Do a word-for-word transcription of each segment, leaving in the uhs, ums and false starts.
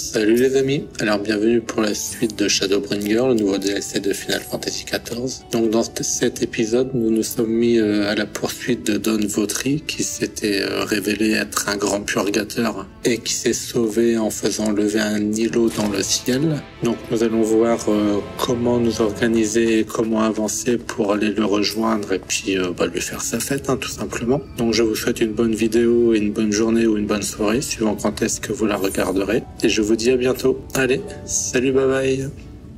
Salut les amis, alors bienvenue pour la suite de Shadowbringer, le nouveau D L C de Final Fantasy quatorze. Donc dans cet épisode, nous nous sommes mis à la poursuite de Don Vautry, qui s'était révélé être un grand purgateur et qui s'est sauvé en faisant lever un îlot dans le ciel. Donc nous allons voir euh, comment nous organiser et comment avancer pour aller le rejoindre et puis euh, bah, lui faire sa fête, hein, tout simplement. Donc je vous souhaite une bonne vidéo, une bonne journée ou une bonne soirée, suivant quand est-ce que vous la regarderez. Et je vous dis à bientôt. Allez, salut, bye bye.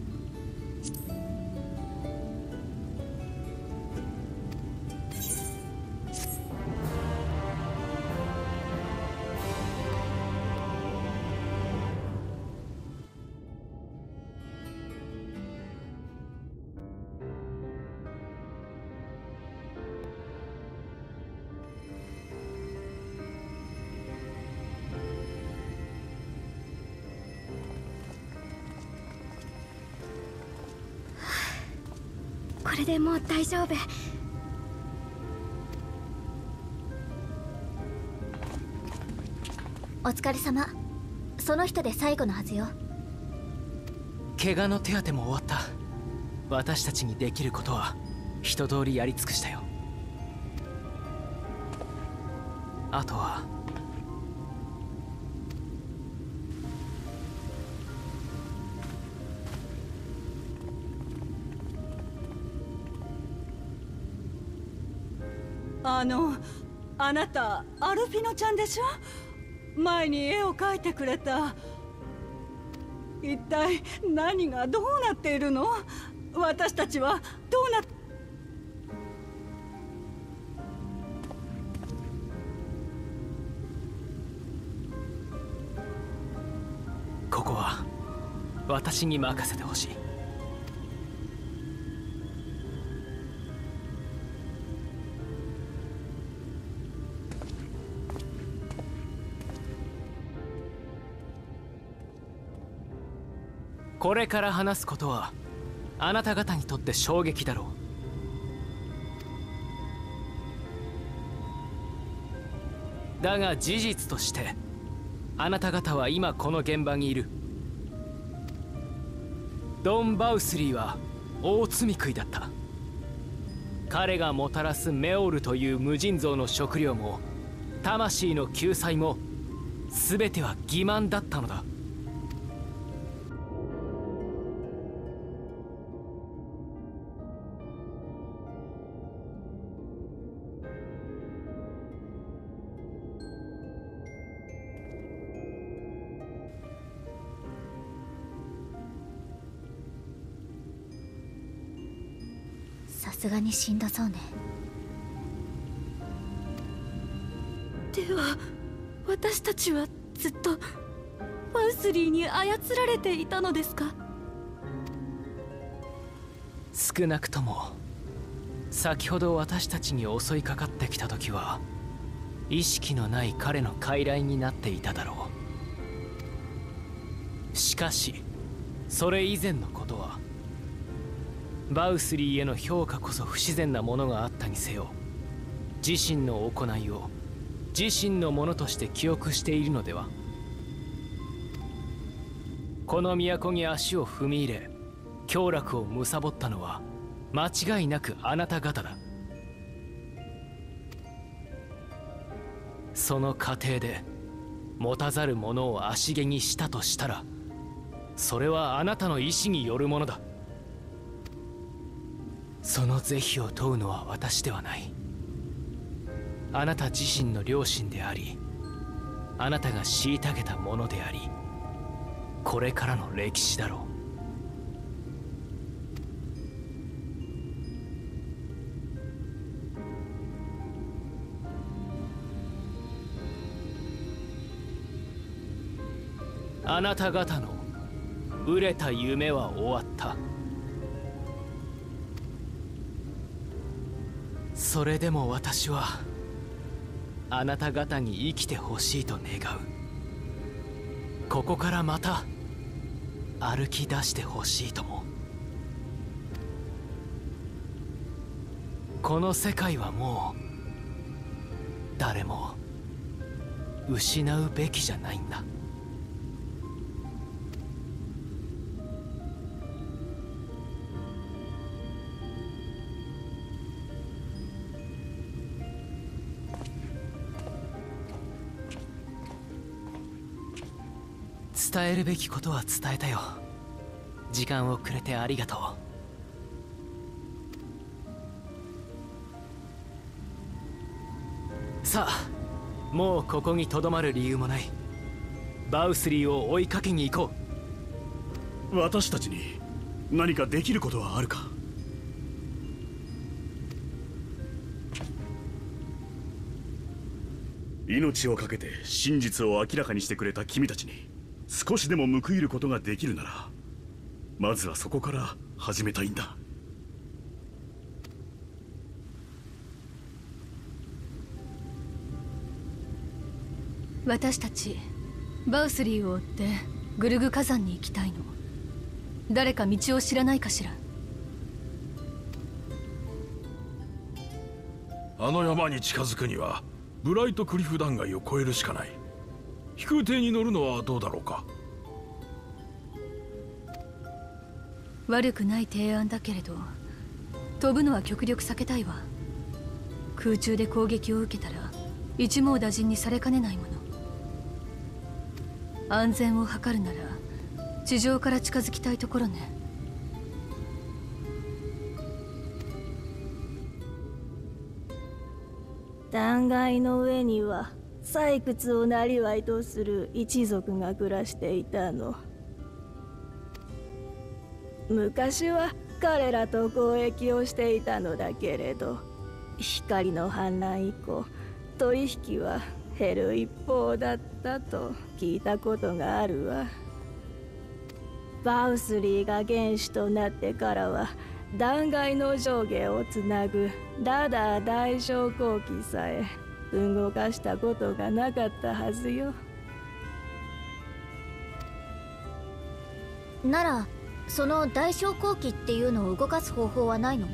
これでもう大丈夫。お疲れ様。その人で最後のはずよ。 怪我の手当ても終わった。私たちにできることは一通りやり尽くしたよ。あとはあの、あなたアルフィノちゃんでしょ。前に絵を描いてくれた。一体何がどうなっているの？私たちはどうなっここは私に任せてほしい。これから話すことはあなた方にとって衝撃だろう。だが事実としてあなた方は今この現場にいる。ドン・バウスリーは大罪食いだった。彼がもたらすメオルという無尽蔵の食料も魂の救済も全ては欺瞞だったのだ。 さすがにしんどそうね。では私たちはずっとバウスリーに操られていたのですか？ 少なくとも先ほど私たちに襲いかかってきた時は意識のない彼の傀儡になっていただろう。しかしそれ以前のことはバウスリーへの評価こそ不自然なものがあったにせよ、自身の行いを自身のものとして記憶しているのでは。この都に足を踏み入れ凶楽を貪ったのは間違いなくあなた方だ。その過程で持たざる者を足蹴にしたとしたら、それはあなたの意志によるものだ。その是非を問うのは私ではない。あなた自身の良心であり、あなたが虐げたものであり、これからの歴史だろう。あなた方の熟れた夢は終わった。それでも私はあなた方に生きてほしいと願う。ここからまた歩き出してほしいとも。この世界はもう誰も失うべきじゃないんだ。 伝えるべきことは伝えたよ。時間をくれてありがとう。さあ、もうここにとどまる理由もない。バウスリーを追いかけに行こう。私たちに何かできることはあるか？命を懸けて真実を明らかにしてくれた君たちに少しでも報いることができるなら、まずはそこから始めたいんだ。 私たちバウスリーを追ってグルグ火山に行きたいの。誰か道を知らないかしら？ あの山に近づくにはブライトクリフ断崖を越えるしかない。飛空艇に乗るのはどうだろうか？ 悪くない提案だけれど、飛ぶのは極力避けたいわ。空中で攻撃を受けたら一網打尽にされかねないもの。安全を図るなら地上から近づきたいところね。 断崖の上には採掘を生業とする一族が暮らしていたの。昔は彼らと交易をしていたのだけれど、光の反乱以降取引は減る一方だったと聞いたことがあるわ。バウスリーが元首となってからは断崖の上下をつなぐラダー大昇降機さえ動かしたことがなかったはずよ。 ならその大昇降機っていうのを動かす方法はないの？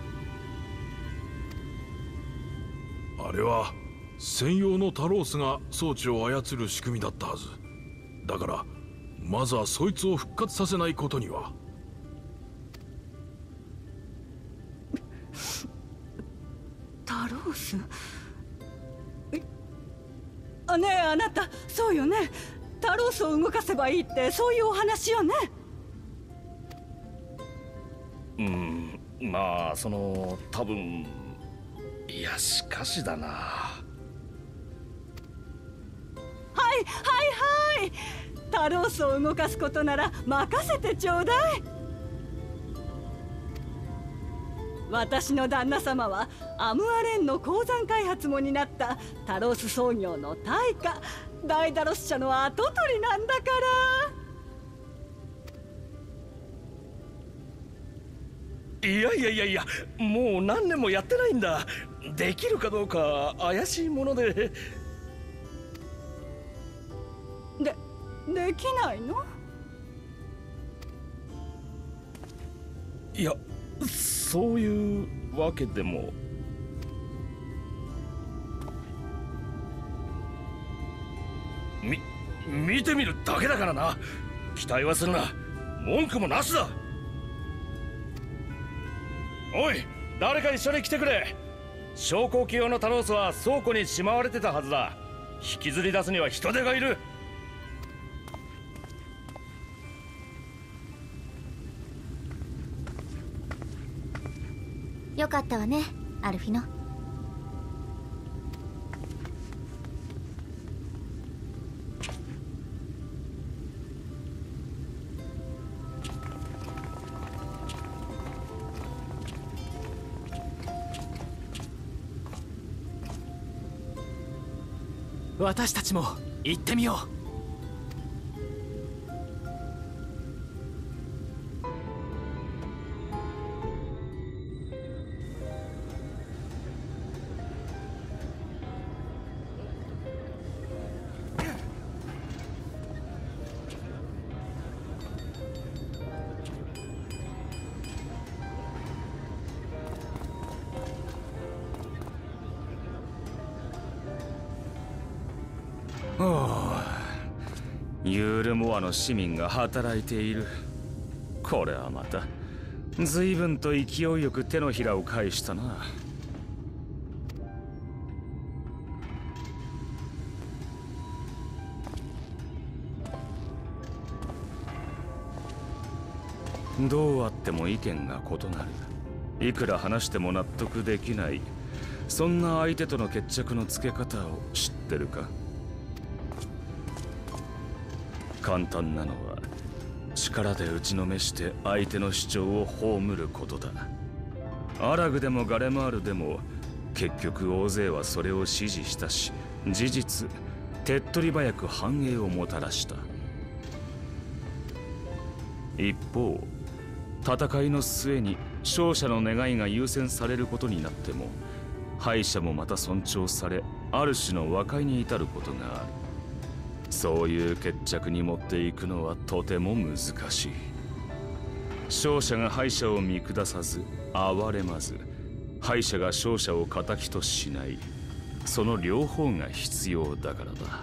あれは専用のタロースが装置を操る仕組みだったはずだから、まずはそいつを復活させないことには。 タロース？あ、ねえあなた、そうよね。タロースを動かせばいいってそういうお話よね。 うん、まあその多分、いやしかしだな。 はいはいはい、タロースを動かすことなら任せてちょうだい。私の旦那様はアムアレンの鉱山開発も担ったタロース創業の大家ダイダロス社の跡取りなんだから。 いやいやいやいや、もう何年もやってないんだ。できるかどうか怪しいもので。 で、できないの？ いや、そういうわけでも。み、見てみるだけだからな。期待はするな。文句もなしだ。おい、誰か一緒に来てくれ。昇降機用のタロースは倉庫にしまわれてたはずだ。引きずり出すには人手がいる。 よかったわね、アルフィノ。 私たちも行ってみよう。 ユールモアの市民が働いている。これはまた随分と勢いよく手のひらを返したな。 どうあっても意見が異なる。いくら話しても納得できない。そんな相手との決着のつけ方を知ってるか？簡単なのは力で打ちのめして相手の主張を葬ることだ。アラグでもガレマールでも結局大勢はそれを支持したし、事実手っ取り早く繁栄をもたらした。一方戦いの末に勝者の願いが優先されることになっても、敗者もまた尊重され、ある種の和解に至ることがある。そういう決着に持っていくのはとても難しい。勝者が敗者を見下さず哀れまず、敗者が勝者を敵としない、その両方が必要だからだ。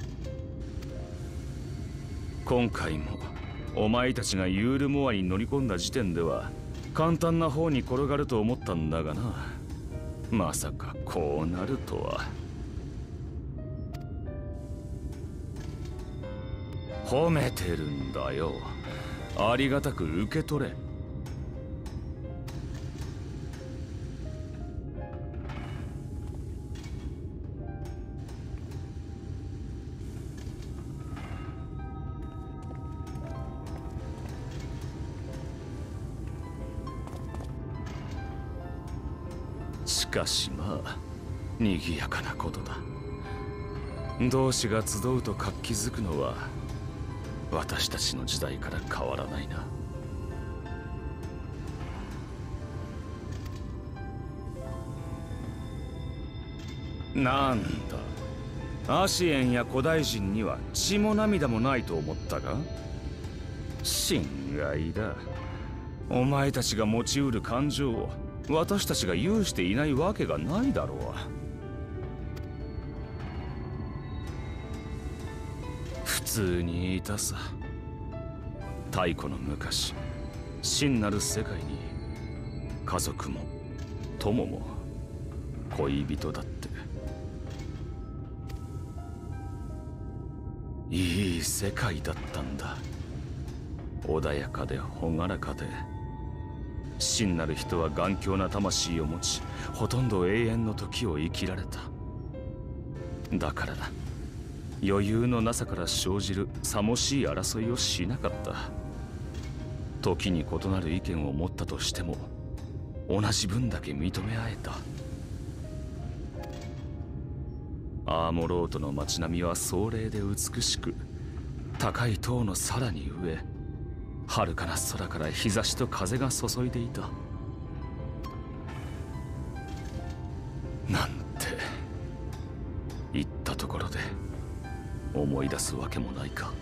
今回もお前たちがユールモアに乗り込んだ時点では簡単な方に転がると思ったんだがな。まさかこうなるとは。褒めてるんだよ。ありがたく受け取れ。しかしまあ賑やかなことだ。同志が集うと活気づくのは私たちの時代から変わらないな。なんだ、アシエンや古代人には血も涙もないと思ったが、心外だ。お前たちが持ちうる感情を私たちが有していないわけがないだろう。普通にいたさ。太古の昔、真なる世界に家族も友も恋人だって。いい世界だったんだ。穏やかで朗らかで、真なる人は頑強な魂を持ち、ほとんど永遠の時を生きられた。だから余裕のなさから生じるさもしい争いをしなかった。時に異なる意見を持ったとしても同じ分だけ認め合えた。アーモロートの街並みは壮麗で美しく、高い塔のさらに上、遥かな空から日差しと風が注いでいた。なんて言ったところで思い出すわけもないか。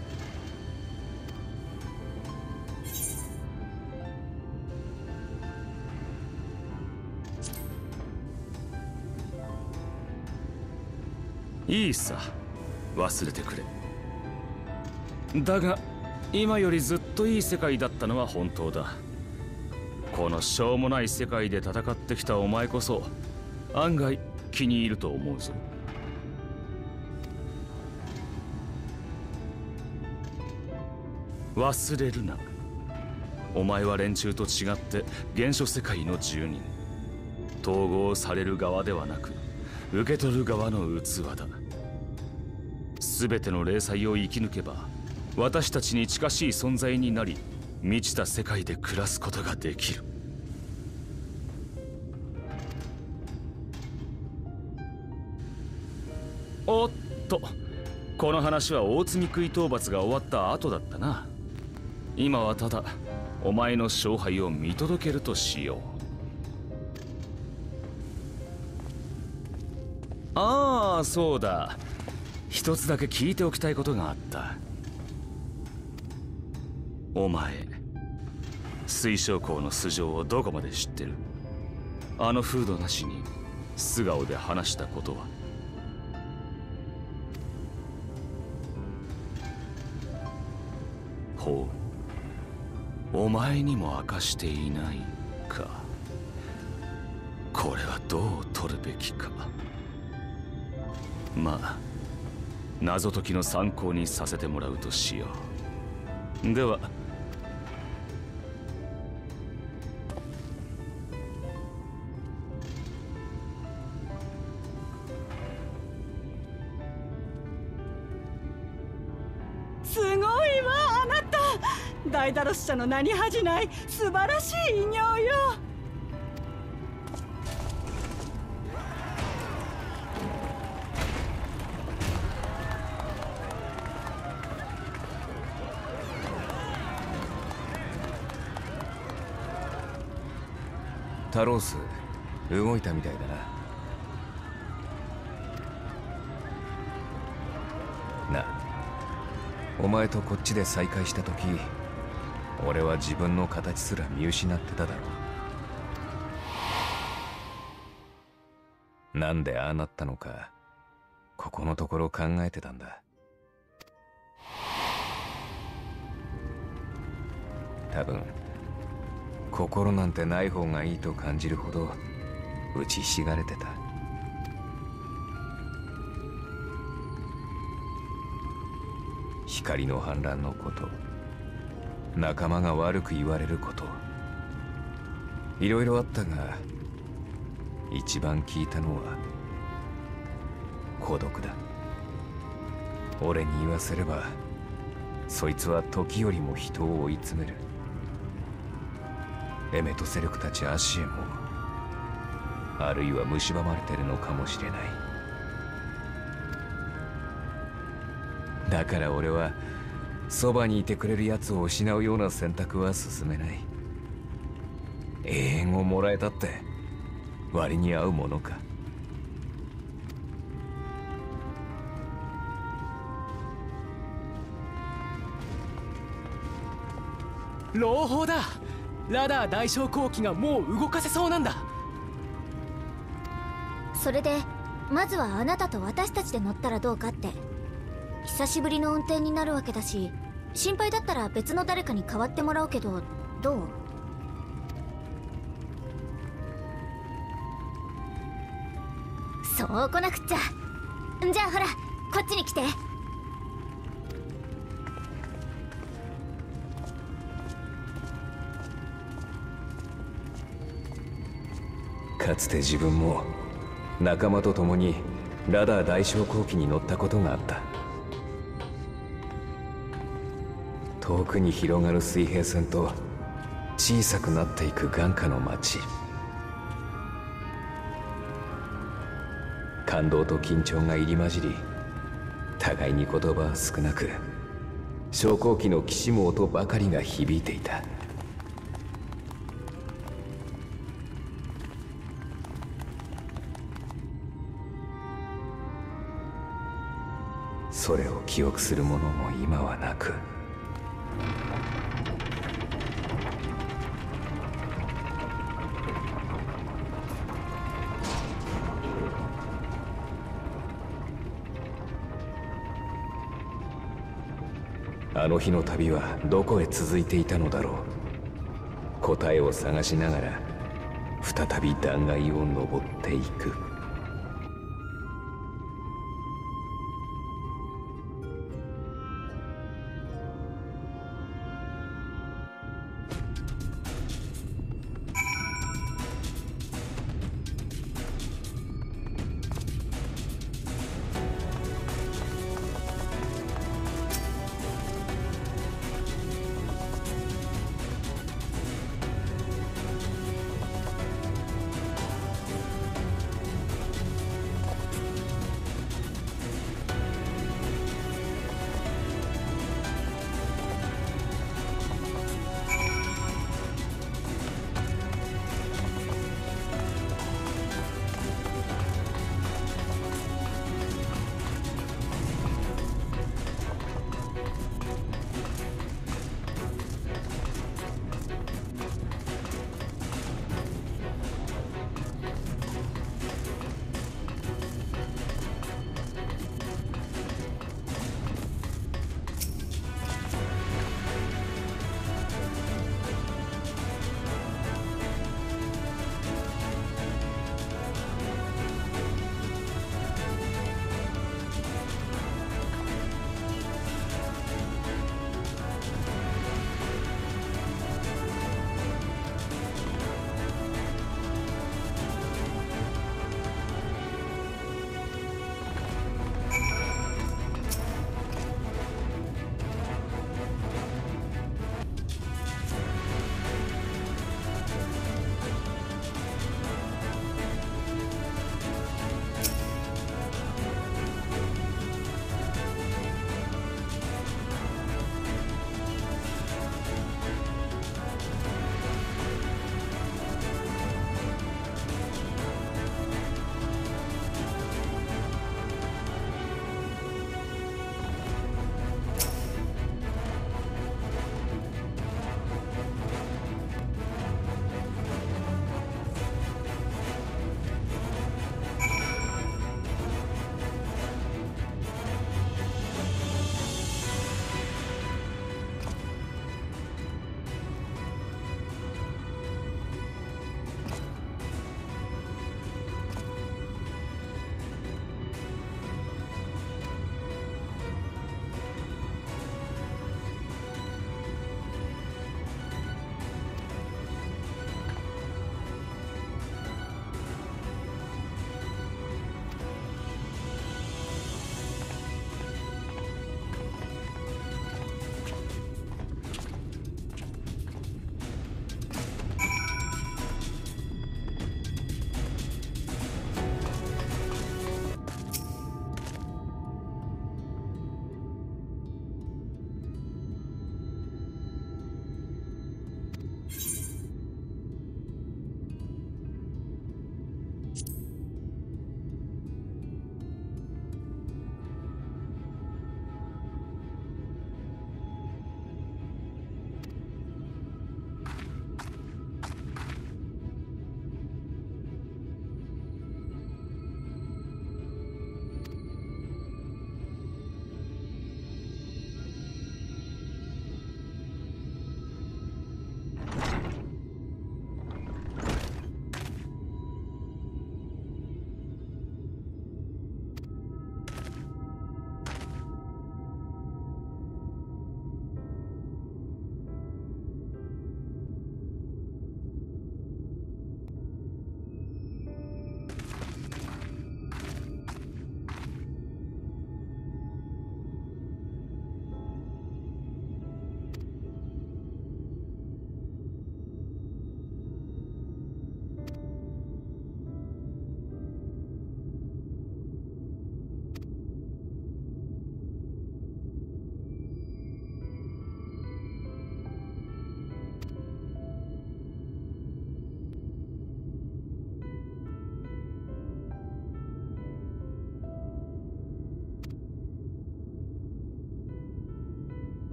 いいさ、忘れてくれ。だが今よりずっといい世界だったのは本当だ。このしょうもない世界で戦ってきたお前こそ案外気に入ると思うぞ。忘れるな。お前は連中と違って原初世界の住人。統合される側ではなく受け取る側の器だ。全ての霊災を生き抜けば私たちに近しい存在になり、満ちた世界で暮らすことができる。おっと、この話は大積み食い討伐が終わった後だったな。今はただお前の勝敗を見届けるとしよう。ああ、そうだ。一つだけ聞いておきたいことがあった。お前、水晶港の素性をどこまで知ってる？あのフードなしに素顔で話したことは？ほう、お前にも明かしていないか。これはどう取るべきか。まあ謎解きの参考にさせてもらうとしよう。ではダイダロス社の名に恥じない素晴らしい偉業よ。 タロース、動いたみたいだな。な、お前とこっちで再会した時、俺は自分の形すら見失ってただろう。なんでああなったのか、ここのところ考えてたんだ。多分心なんてない方がいいと感じるほど打ちひしがれてた。光の反乱のこと、仲間が悪く言われること、いろいろあったが、一番聞いたのは孤独だ。俺に言わせれば、そいつは時よりも人を追い詰める。エメトセルクたちアシエも、あるいは蝕まれてるのかもしれない。だから俺はそばにいてくれるやつを失うような選択は進めない。永遠をもらえたって割に合うものか。 朗報だ。ラダー大昇降機がもう動かせそうなんだ。 それでまずはあなたと私たちで乗ったらどうかって。久しぶりの運転になるわけだし、心配だったら別の誰かに代わってもらうけど、どう？そう来なくっちゃ。じゃあほら、こっちに来て。 かつて自分も仲間と共にラダー大昇降機に乗ったことがあった。遠くに広がる水平線と小さくなっていく眼下の街、感動と緊張が入り混じり、互いに言葉は少なく、昇降機のきしむ音ばかりが響いていた。それを記憶する者も今はなく、あの日の旅はどこへ続いていたのだろう。答えを探しながら再び断崖を登っていく。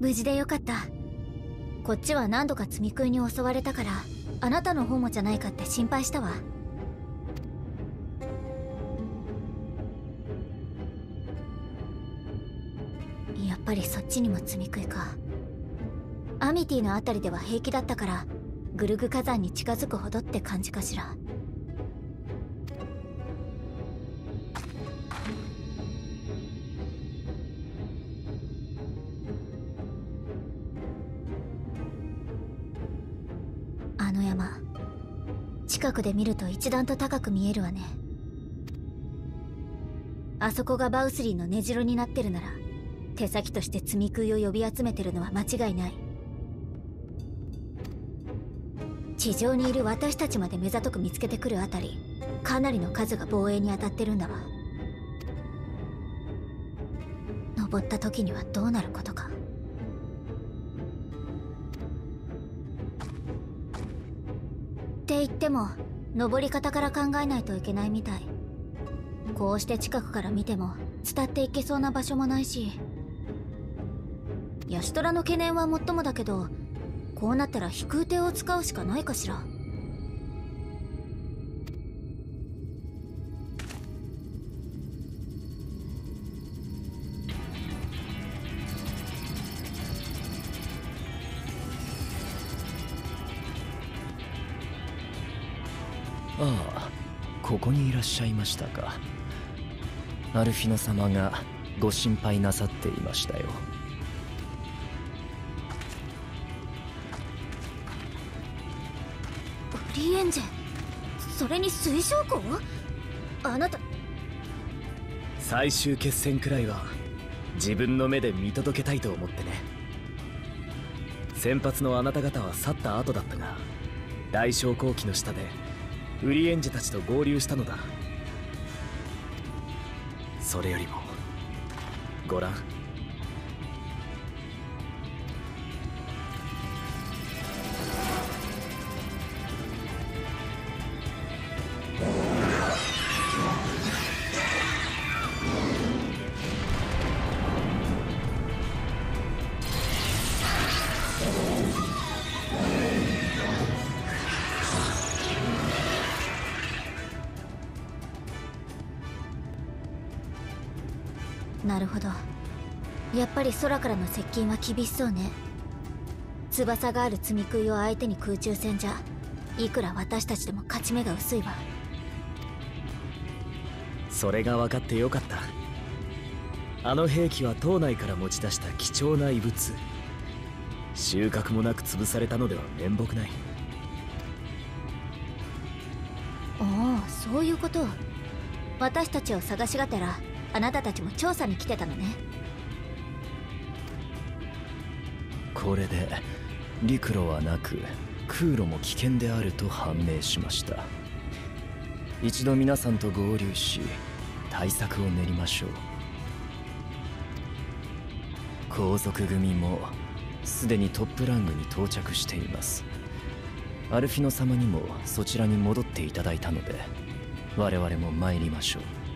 無事でよかった。こっちは何度か積み食いに襲われたから、あなたの方もじゃないかって心配したわ。やっぱりそっちにも積み食いか。アミティのあたりでは平気だったから、グルグ火山に近づくほどって感じかしら。あの山、近くで見ると一段と高く見えるわね。あそこがバウスリーの根城になってるなら、手先として積み食いを呼び集めてるのは間違いない。地上にいる私たちまで目ざとく見つけてくるあたり、かなりの数が防衛に当たってるんだわ。登った時にはどうなることか。って言っても登り方から考えないといけないみたい。こうして近くから見ても伝っていけそうな場所もないし、ヤシトラの懸念はもっともだけど、こうなったら飛空艇を使うしかないかしら。 ああ、ここにいらっしゃいましたか。アルフィノ様がご心配なさっていましたよ。 ウリエンジェ、それに水晶湖？あなた。 最終決戦くらいは自分の目で見届けたいと思ってね。先発のあなた方は去った後だったが、大昇降機の下でウリエンジェたちと合流したのだ。それよりもご覧、 なるほど。やっぱり空からの接近は厳しそうね。翼がある積み食いを相手に空中戦じゃ、いくら私たちでも勝ち目が薄いわ。 それが分かってよかった。あの兵器は島内から持ち出した貴重な遺物。収穫もなく潰されたのでは面目ない。 おお、そういうこと。私たちを探しがてらあなたたちも調査に来てたのね。 これで陸路はなく空路も危険であると判明しました。一度皆さんと合流し対策を練りましょう。皇族組もすでにトップラングに到着しています。アルフィノ様にもそちらに戻っていただいたので、我々も参りましょう。